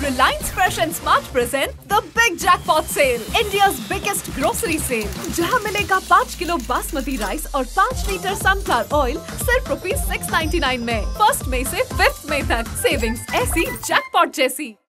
Reliance Fresh and Smart present the Big Jackpot Sale, India's biggest grocery sale, जहां मिलेगा 5 kilo basmati rice और 5 litre sunflower oil सिर्फ ₹699 में। 1 मई से 5 मई तक सेविंग्स ऐसी जैकपॉट जैसी।